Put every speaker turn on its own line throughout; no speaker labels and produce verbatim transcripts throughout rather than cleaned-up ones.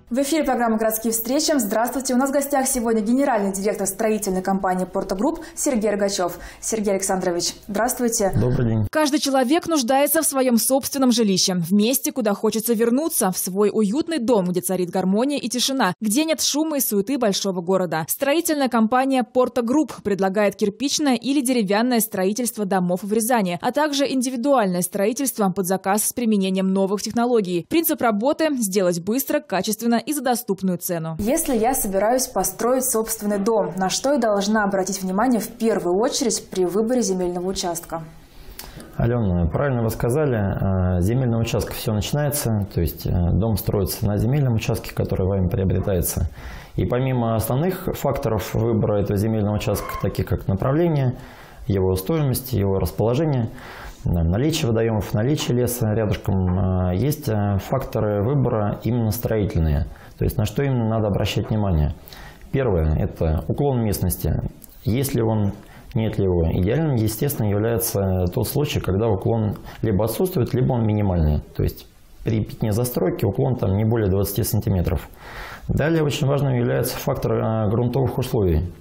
В эфире программа «Городские встречи». Здравствуйте. У нас в гостях сегодня генеральный директор строительной компании «Порто Групп» Сергей Рогачев. Сергей Александрович, здравствуйте.
Добрый день.
Каждый человек нуждается в своем собственном жилище. В месте, куда хочется вернуться. В свой уютный дом, где царит гармония и тишина. Где нет шума и суеты большого города. Строительная компания «Порто Групп» предлагает кирпичное или деревянное строительство домов в Рязани, а также индивидуальное строительство под заказ с применением новых технологий. Принцип работы – сделать быстро, качественно и за доступную цену. Если я собираюсь построить собственный дом, на что я должна обратить внимание в первую очередь при выборе земельного участка?
Алена, правильно вы сказали, земельный участок все начинается, то есть дом строится на земельном участке, который вами приобретается. И помимо основных факторов выбора этого земельного участка, таких как направление, его стоимость, его расположение, наличие водоемов, наличие леса рядышком, есть факторы выбора именно строительные. То есть на что именно надо обращать внимание. Первое – это уклон местности. Если он, нет ли его. Идеальным, естественно, является тот случай, когда уклон либо отсутствует, либо он минимальный. То есть при пятне застройки уклон там не более двадцати сантиметров. Далее очень важным является фактор грунтовых условий.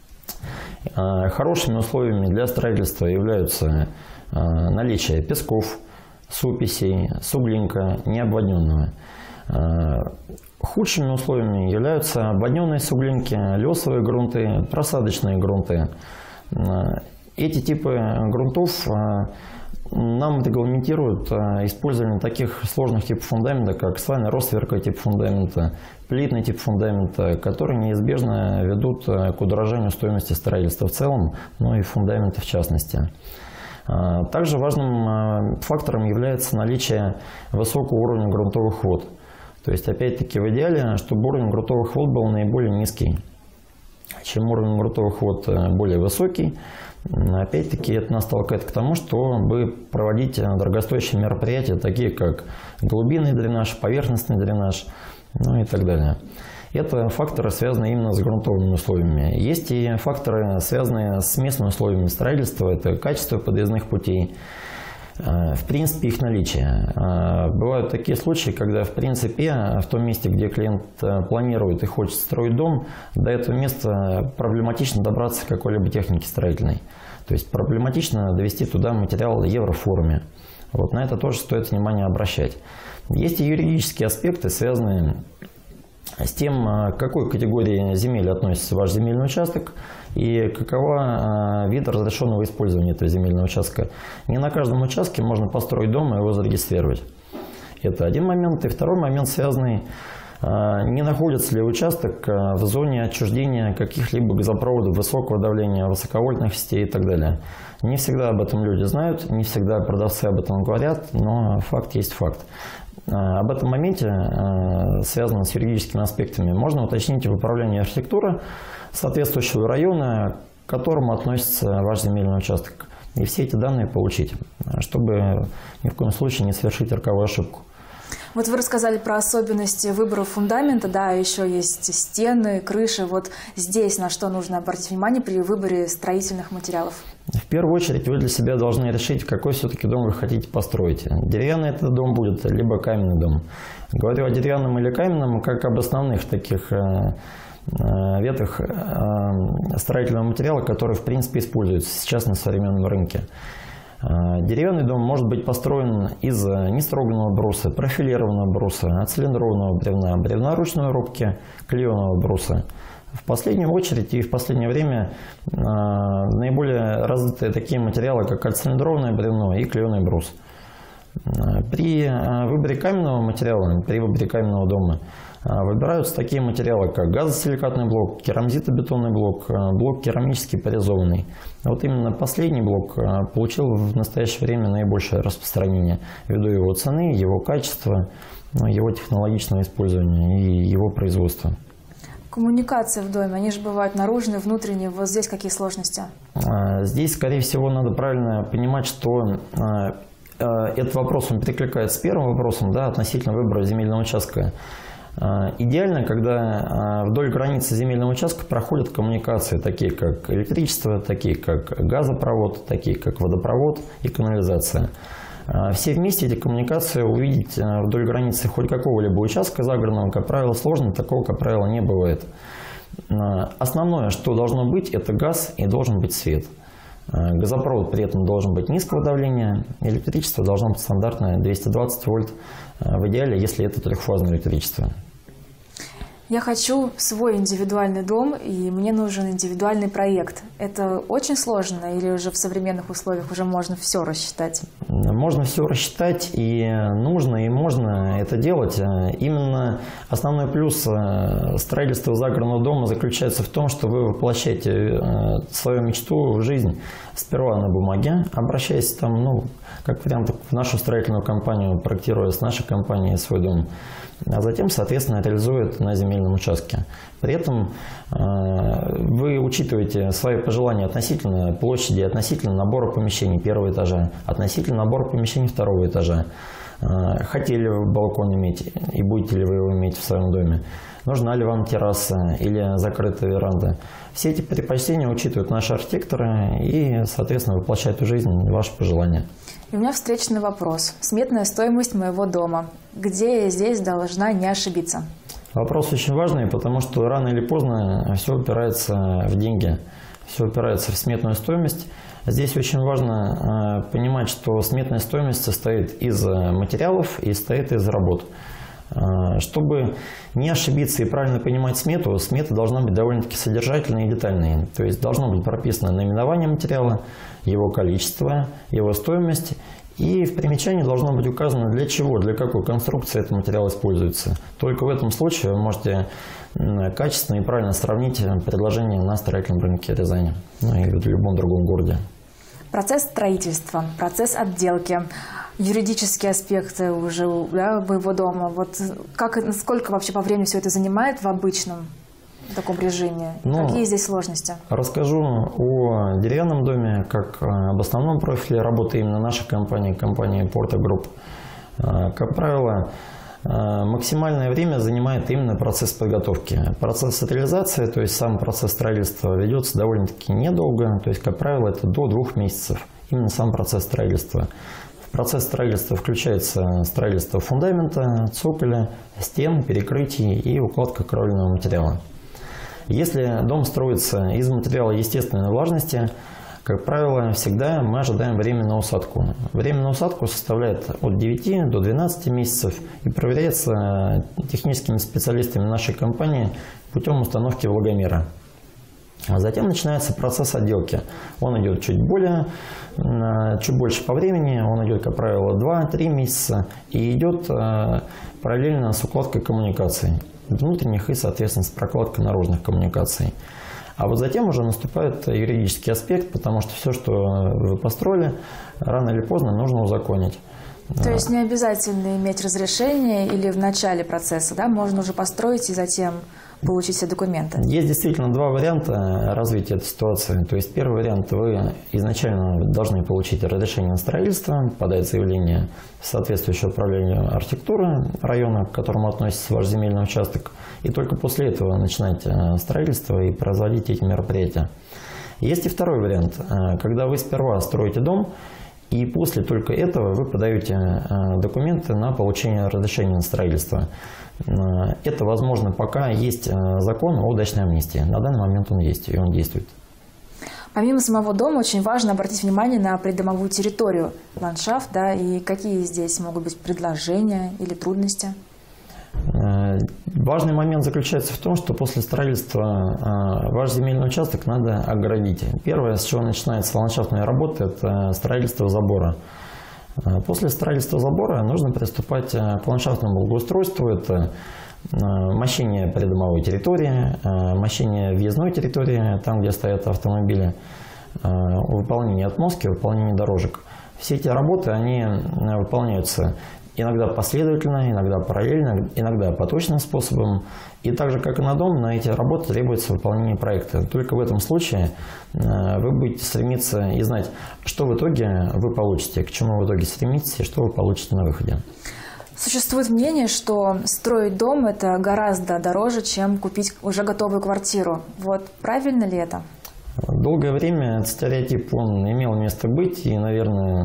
Хорошими условиями для строительства являются наличие песков, супесей, суглинка, необводненного. Худшими условиями являются обводненные суглинки, лесовые грунты, просадочные грунты. Эти типы грунтов нам регламентируют использование таких сложных типов фундамента, как свайно-ростверковый тип фундамента, плитный тип фундамента, которые неизбежно ведут к удорожанию стоимости строительства в целом, но и фундамента в частности. Также важным фактором является наличие высокого уровня грунтовых вод. То есть, опять-таки, в идеале, чтобы уровень грунтовых вод был наиболее низкий. Чем уровень грунтовых вод более высокий, опять-таки, это нас толкает к тому, чтобы проводить дорогостоящие мероприятия, такие как глубинный дренаж, поверхностный дренаж, ну и так далее. Это факторы, связанные именно с грунтовыми условиями. Есть и факторы, связанные с местными условиями строительства. Это качество подъездных путей, в принципе, их наличие. Бывают такие случаи, когда, в принципе, в том месте, где клиент планирует и хочет строить дом, до этого места проблематично добраться какой-либо техники строительной. То есть проблематично довести туда материал в евроформе. Вот на это тоже стоит внимание обращать. Есть и юридические аспекты, связанные с тем, к какой категории земель относится ваш земельный участок и какова вид разрешенного использования этого земельного участка. Не на каждом участке можно построить дом и его зарегистрировать. Это один момент. И второй момент, связанный, не находится ли участок в зоне отчуждения каких-либо газопроводов высокого давления, высоковольтных сетей и так далее. Не всегда об этом люди знают, не всегда продавцы об этом говорят, но факт есть факт. Об этом моменте, связанном с юридическими аспектами, можно уточнить в управлении архитектуры соответствующего района, к которому относится ваш земельный участок. И все эти данные получить, чтобы ни в коем случае не совершить роковую ошибку.
Вот вы рассказали про особенности выбора фундамента, да, еще есть стены, крыши. Вот здесь на что нужно обратить внимание при выборе строительных материалов?
В первую очередь вы для себя должны решить, какой все-таки дом вы хотите построить. Деревянный этот дом будет, либо каменный дом. Говорю о деревянном или каменном как об основных таких ветвях строительного материала, который в принципе используется сейчас на современном рынке. Деревянный дом может быть построен из нестроганного бруса, профилированного бруса, цилиндрованного бревна, бревна ручной рубки, клееного бруса. В последнюю очередь и в последнее время наиболее развитые такие материалы, как ацилиндрованное бревно и клееный брус. При выборе каменного материала, при выборе каменного дома выбираются такие материалы, как газосиликатный блок, керамзитобетонный блок, блок керамический порезованный. Вот именно последний блок получил в настоящее время наибольшее распространение ввиду его цены, его качества, его технологичного использования и его производства.
Коммуникации в доме, они же бывают наружные, внутренние. Вот здесь какие сложности?
Здесь, скорее всего, надо правильно понимать, что этот вопрос он перекликается с первым вопросом, да, относительно выбора земельного участка. Идеально, когда вдоль границы земельного участка проходят коммуникации, такие как электричество, такие как газопровод, такие как водопровод и канализация. Все вместе эти коммуникации увидеть вдоль границы хоть какого-либо участка загородного, как правило, сложно, такого, как правило, не бывает. Основное, что должно быть, это газ и должен быть свет. Газопровод при этом должен быть низкого давления, электричество должно быть стандартное двести двадцать вольт, в идеале, если это трехфазное электричество.
Я хочу свой индивидуальный дом, и мне нужен индивидуальный проект. Это очень сложно или уже в современных условиях уже можно все рассчитать?
Можно все рассчитать, и нужно, и можно это делать. Именно основной плюс строительства загородного дома заключается в том, что вы воплощаете свою мечту в жизнь сперва на бумаге, обращаясь там, ну, как вариант, в нашу строительную компанию, проектируя с нашей компанией свой дом, а затем, соответственно, реализует на земельном участке. При этом э, вы учитываете свои пожелания относительно площади, относительно набора помещений первого этажа, относительно набора помещений второго этажа. Э, хотели вы балкон иметь и будете ли вы его иметь в своем доме? Нужна ли вам терраса или закрытая веранда? Все эти предпочтения учитывают наши архитекторы и, соответственно, воплощают в жизнь ваши пожелания.
И у меня встречный вопрос. Сметная стоимость моего дома. Где я здесь должна не ошибиться?
Вопрос очень важный, потому что рано или поздно все упирается в деньги, все упирается в сметную стоимость. Здесь очень важно понимать, что сметная стоимость состоит из материалов и состоит из работ. Чтобы не ошибиться и правильно понимать смету, смета должна быть довольно-таки содержательной и детальной. То есть должно быть прописано наименование материала, его количество, его стоимость. И в примечании должно быть указано, для чего, для какой конструкции этот материал используется. Только в этом случае вы можете качественно и правильно сравнить предложение на строительном рынке Рязани, ну или в любом другом городе.
Процесс строительства, процесс отделки, юридические аспекты уже, да, моего дома. Вот как, сколько вообще по времени все это занимает в обычном таком режиме? Ну, какие здесь сложности?
Расскажу о деревянном доме, как об основном профиле работы именно нашей компании, компании Porta Group. Как правило, максимальное время занимает именно процесс подготовки. Процесс реализации, то есть сам процесс строительства, ведется довольно-таки недолго, то есть, как правило, это до двух месяцев. Именно сам процесс строительства. В процесс строительства включается строительство фундамента, цоколя, стен, перекрытий и укладка кровельного материала. Если дом строится из материала естественной влажности, как правило, всегда мы ожидаем время на усадку. Время на усадку составляет от девяти до двенадцати месяцев и проверяется техническими специалистами нашей компании путем установки влагомера. А затем начинается процесс отделки. Он идет чуть более, чуть больше по времени, он идет, как правило, два-три месяца и идет параллельно с укладкой коммуникаций внутренних и, соответственно, с прокладкой наружных коммуникаций. А вот затем уже наступает юридический аспект, потому что все, что вы построили, рано или поздно нужно узаконить.
То есть не обязательно иметь разрешение или в начале процесса, да? Можно уже построить и затем получить все документы?
Есть действительно два варианта развития этой ситуации. То есть первый вариант: вы изначально должны получить разрешение на строительство, подать заявление в соответствующее управление архитектуры района, к которому относится ваш земельный участок, и только после этого начинать строительство и производить эти мероприятия. Есть и второй вариант, когда вы сперва строите дом, и после только этого вы подаете документы на получение разрешения на строительство. Это возможно, пока есть закон о дачной амнистии. На данный момент он есть, и он действует.
Помимо самого дома, очень важно обратить внимание на придомовую территорию, ландшафт, да, и какие здесь могут быть предложения или трудности?
Важный момент заключается в том, что после строительства ваш земельный участок надо огородить. Первое, с чего начинается ландшафтная работа, это строительство забора. После строительства забора нужно приступать к ландшафтному благоустройству. Это мощение придомовой территории, мощение въездной территории, там, где стоят автомобили, выполнение отмостки, выполнение дорожек. Все эти работы, они выполняются иногда последовательно, иногда параллельно, иногда поточным способом. И так же, как и на дом, на эти работы требуется выполнение проекта. Только в этом случае вы будете стремиться и знать, что в итоге вы получите, к чему в итоге стремитесь и что вы получите на выходе.
Существует мнение, что строить дом – это гораздо дороже, чем купить уже готовую квартиру. Вот правильно ли это?
Долгое время этот стереотип он имел место быть, и, наверное,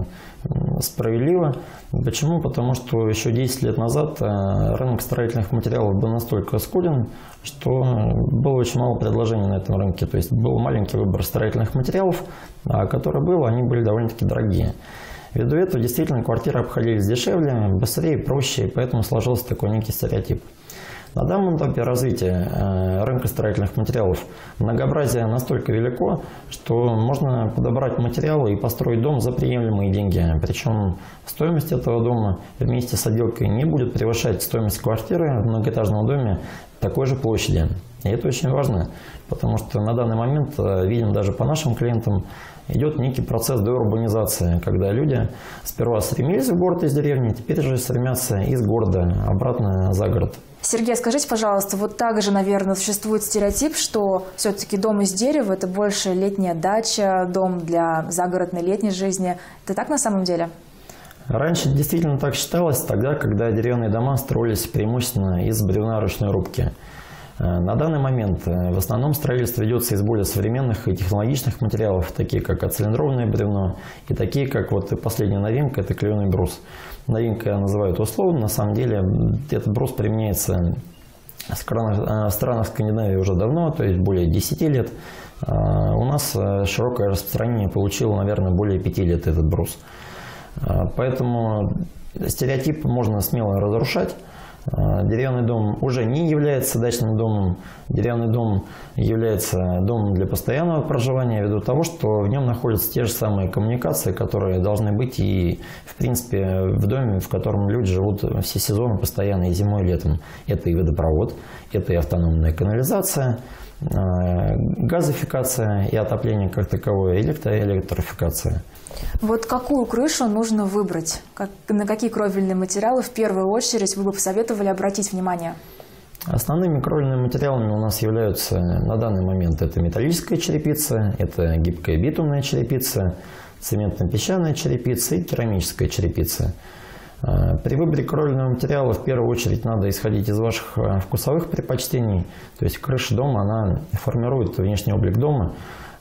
справедливо. Почему? Потому что еще десять лет назад рынок строительных материалов был настолько скуден, что было очень мало предложений на этом рынке. То есть был маленький выбор строительных материалов, а которые было, они были довольно-таки дорогие. Ввиду этого действительно квартиры обходились дешевле, быстрее, проще, и поэтому сложился такой некий стереотип. На данном этапе развития рынка строительных материалов многообразие настолько велико, что можно подобрать материалы и построить дом за приемлемые деньги. Причем стоимость этого дома вместе с отделкой не будет превышать стоимость квартиры в многоэтажном доме такой же площади. И это очень важно, потому что на данный момент, видим даже по нашим клиентам, идет некий процесс деурбанизации, когда люди сперва стремились в город из деревни, теперь же стремятся из города обратно за город.
Сергей, скажите, пожалуйста, вот также, наверное, существует стереотип, что все-таки дом из дерева – это больше летняя дача, дом для загородной летней жизни. Это так на самом деле?
Раньше действительно так считалось, тогда, когда деревянные дома строились преимущественно из бревна ручной рубки. На данный момент в основном строительство ведется из более современных и технологичных материалов, такие как ацилиндрованное бревно и такие, как вот последняя новинка – это клееный брус. Новинка называют условно, на самом деле этот брус применяется в странах, в странах Скандинавии уже давно, то есть более десяти лет. У нас широкое распространение получил, наверное, более пяти лет этот брус. Поэтому стереотип можно смело разрушать. Деревянный дом уже не является дачным домом. Деревянный дом является домом для постоянного проживания ввиду того, что в нем находятся те же самые коммуникации, которые должны быть и, в принципе, в доме, в котором люди живут все сезоны постоянно, и зимой, и летом. Это и водопровод, это и автономная канализация, газификация и отопление как таковое, электро- и электрификация.
Вот какую крышу нужно выбрать? Как, на какие кровельные материалы в первую очередь вы бы посоветовали обратить внимание?
Основными кровельными материалами у нас являются на данный момент это металлическая черепица, это гибкая битумная черепица, цементно-песчаная черепица и керамическая черепица. При выборе кровельного материала в первую очередь надо исходить из ваших вкусовых предпочтений. То есть крыша дома, она формирует внешний облик дома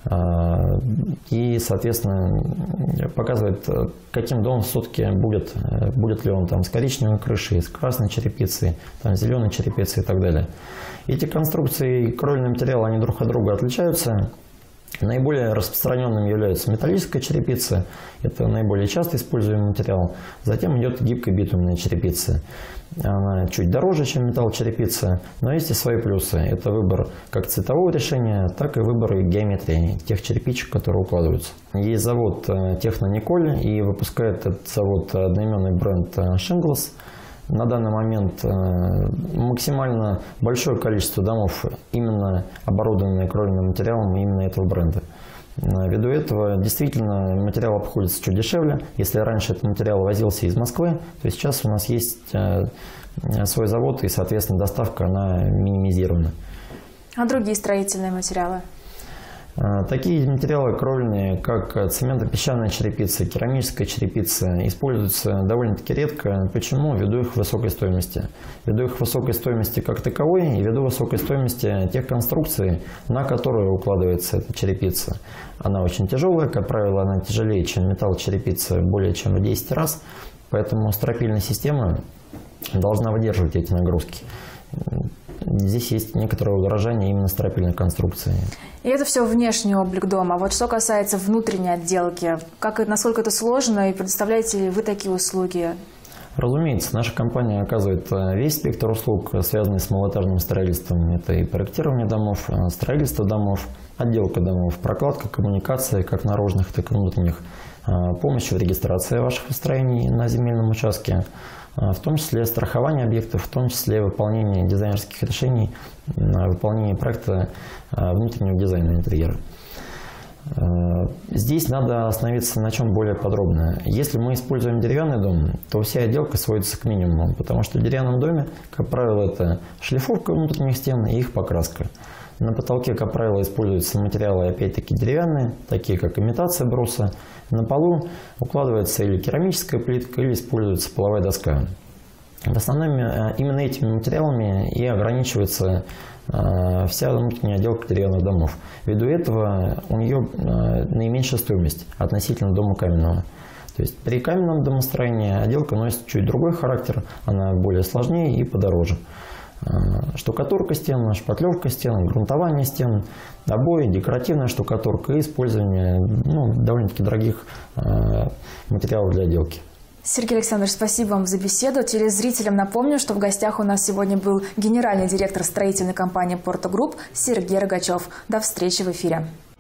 и, соответственно, показывает, каким домом все-таки будет, будет ли он там с коричневой крышей, с красной черепицей, там, зеленой черепицей и так далее. Эти конструкции и кровельные материалы, они друг от друга отличаются. Наиболее распространенным является металлическая черепица, это наиболее часто используемый материал. Затем идет гибкая битумная черепица. Она чуть дороже, чем металлочерепица, но есть и свои плюсы. Это выбор как цветового решения, так и выбор геометрии тех черепичек, которые укладываются. Есть завод Технониколь, и выпускает этот завод одноименный бренд Shingles. На данный момент максимально большое количество домов именно оборудованные кровельным материалом именно этого бренда. Ввиду этого действительно материал обходится чуть дешевле. Если раньше этот материал возился из Москвы, то сейчас у нас есть свой завод и, соответственно, доставка она минимизирована.
А другие строительные материалы?
Такие материалы кровельные, как цементно-песчаная черепица, керамическая черепица, используются довольно-таки редко. Почему? Ввиду их высокой стоимости. Ввиду их высокой стоимости как таковой и ввиду высокой стоимости тех конструкций, на которые укладывается эта черепица. Она очень тяжелая, как правило, она тяжелее, чем металл черепицы более чем в десять раз, поэтому стропильная система должна выдерживать эти нагрузки. Здесь есть некоторое удорожание именно стропильной конструкции.
И это все внешний облик дома. Вот что касается внутренней отделки, как, насколько это сложно, и предоставляете ли вы такие услуги?
Разумеется, наша компания оказывает весь спектр услуг, связанный с малоэтажным строительством. Это и проектирование домов, строительство домов, отделка домов, прокладка коммуникаций, как наружных, так и внутренних, помощь в регистрации ваших строений на земельном участке, в том числе страхование объектов, в том числе выполнение дизайнерских решений, выполнение проекта внутреннего дизайна интерьера. Здесь надо остановиться на чем более подробно. Если мы используем деревянный дом, то вся отделка сводится к минимуму, потому что в деревянном доме, как правило, это шлифовка внутренних стен и их покраска. На потолке, как правило, используются материалы, опять-таки, деревянные, такие как имитация бруса. На полу укладывается или керамическая плитка, или используется половая доска. В основном именно этими материалами и ограничивается вся внутренняя отделка деревянных домов. Ввиду этого у нее наименьшая стоимость относительно дома каменного. То То есть при каменном домостроении отделка носит чуть другой характер, она более сложнее и подороже. Штукатурка стен, шпатлевка стен, грунтование стен, обои, декоративная штукатурка и использование ну, довольно-таки дорогих материалов для отделки.
Сергей Александрович, спасибо вам за беседу. Телезрителям напомню, что в гостях у нас сегодня был генеральный директор строительной компании «Порто Групп» Сергей Рогачев. До встречи в эфире.